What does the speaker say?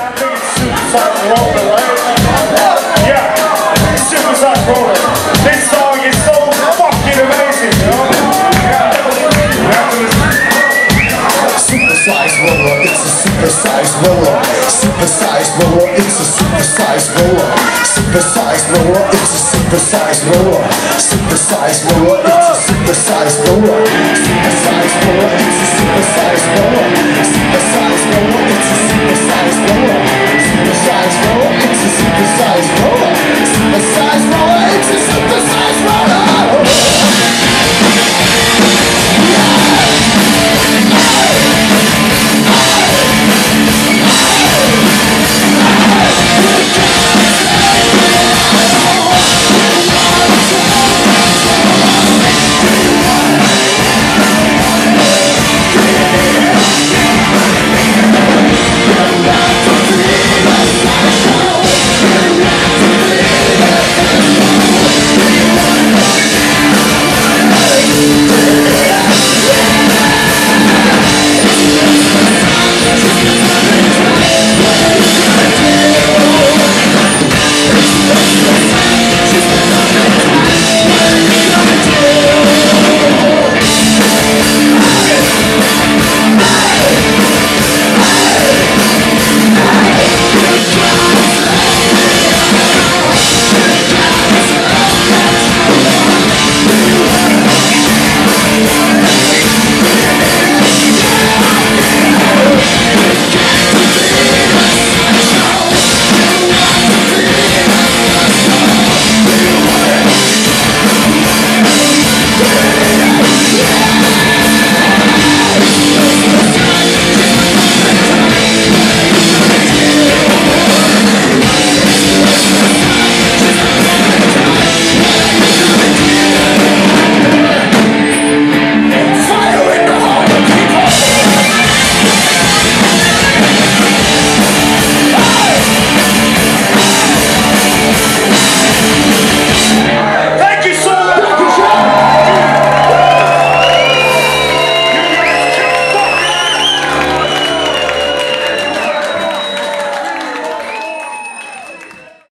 think it's Supersize Roller, right? Yeah, Supersize Roller. This song is so fucking amazing, you know? Supersize roller, it's a supersize roller. Supersize roller, it's a supersize roller. Supersize roller, it's a supersize roller. Supersize roller, it's a supersize roller. Supersize roller, it's a supersize roller. Supersize roller, it's a